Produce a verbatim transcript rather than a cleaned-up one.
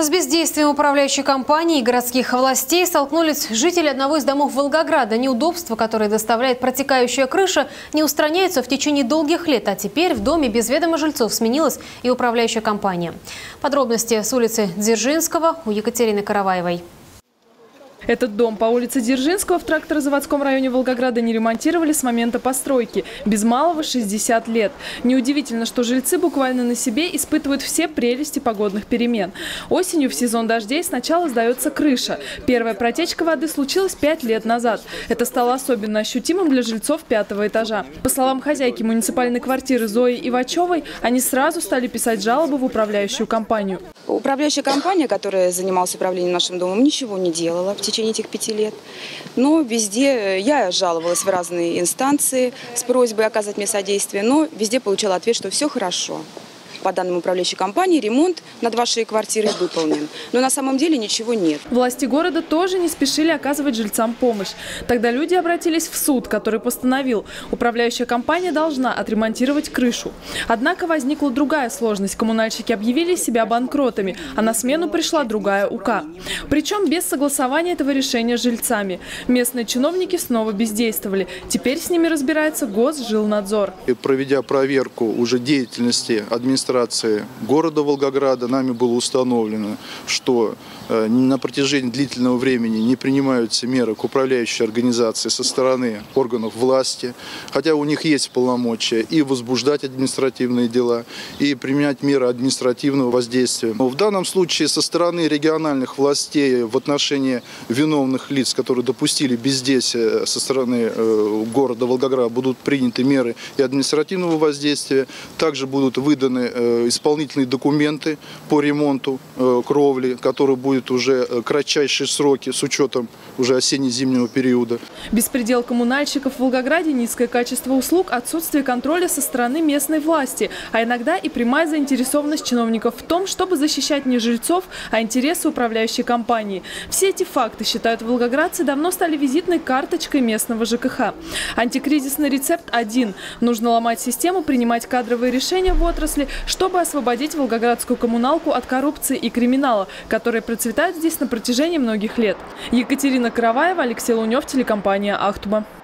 С бездействием управляющей компании и городских властей столкнулись жители одного из домов Волгограда. Неудобства, которые доставляет протекающая крыша, не устраняются в течение долгих лет. А теперь в доме без ведома жильцов сменилась и управляющая компания. Подробности с улицы Дзержинского у Екатерины Караваевой. Этот дом по улице Дзержинского в тракторозаводском районе Волгограда не ремонтировали с момента постройки. Без малого шестьдесят лет. Неудивительно, что жильцы буквально на себе испытывают все прелести погодных перемен. Осенью в сезон дождей сначала сдается крыша. Первая протечка воды случилась пять лет назад. Это стало особенно ощутимым для жильцов пятого этажа. По словам хозяйки муниципальной квартиры Зои Ивачевой, они сразу стали писать жалобы в управляющую компанию. Управляющая компания, которая занималась управлением нашим домом, ничего не делала в течение этих пяти лет. Но везде я жаловалась в разные инстанции с просьбой оказать мне содействие, но везде получала ответ, что все хорошо. По данным управляющей компании, ремонт над вашей квартирой выполнен. Но на самом деле ничего нет. Власти города тоже не спешили оказывать жильцам помощь. Тогда люди обратились в суд, который постановил, управляющая компания должна отремонтировать крышу. Однако возникла другая сложность. Коммунальщики объявили себя банкротами, а на смену пришла другая УК. Причем без согласования этого решения с жильцами. Местные чиновники снова бездействовали. Теперь с ними разбирается Госжилнадзор. И проведя проверку уже деятельности администрации города Волгограда, нами было установлено, что на протяжении длительного времени не принимаются меры к управляющей организации со стороны органов власти, хотя у них есть полномочия и возбуждать административные дела, и применять меры административного воздействия. Но в данном случае со стороны региональных властей в отношении виновных лиц, которые допустили бездействие со стороны города Волгограда, будут приняты меры и административного воздействия, также будут выданы исполнительные документы по ремонту кровли, который будет уже кратчайшие сроки с учетом уже осенне-зимнего периода. Беспредел коммунальщиков в Волгограде, низкое качество услуг, отсутствие контроля со стороны местной власти, а иногда и прямая заинтересованность чиновников в том, чтобы защищать не жильцов, а интересы управляющей компании. Все эти факты, считают волгоградцы, давно стали визитной карточкой местного ЖКХ. Антикризисный рецепт один. Нужно ломать систему, принимать кадровые решения в отрасли, чтобы освободить волгоградскую коммуналку от коррупции и криминала, которые процветают здесь на протяжении многих лет. Екатерина Караваева, Алексей Лунев, телекомпания «Ахтуба».